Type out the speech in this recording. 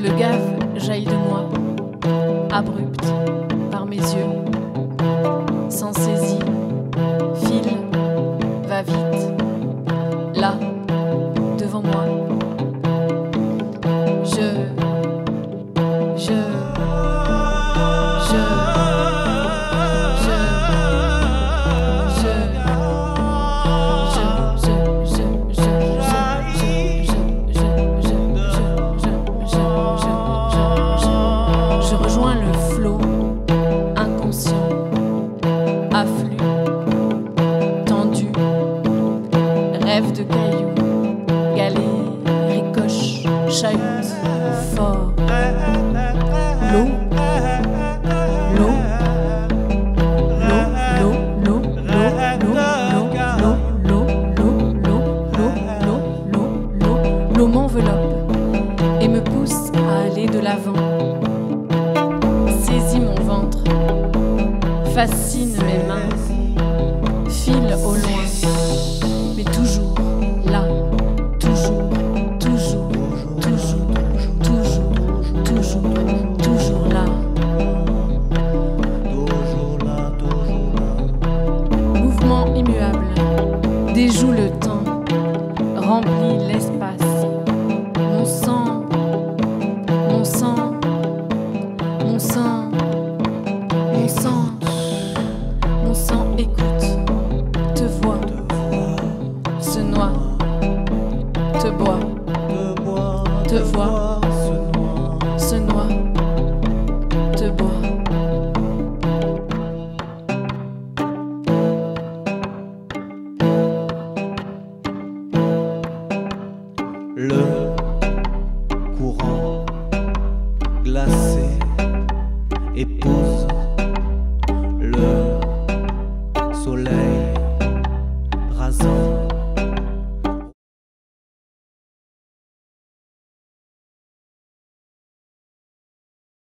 Le gave jaillit de moi, abrupte par mes yeux, sans saisie, file, va vite, là, devant moi. Je rejoins le flot inconscient, afflux, tendu, rêve de cailloux, galets, ricoche, chahute, fort. L'eau, l'eau, l'eau, l'eau, l'eau m'enveloppe et me pousse à aller de l'avant. Saisit mon ventre, fascine mes mains, file au loin, mais toujours là, toujours, toujours, toujours, toujours, toujours, toujours là. Mouvement immuable, déjoue le temps, remplit l'espace. Mon sang, mon sang, mon sang, mon sang, mon sang écoute, te voit, se noie, te boit, te voit, se noie, te boit. Le courant glacé épouse le soleil rasant.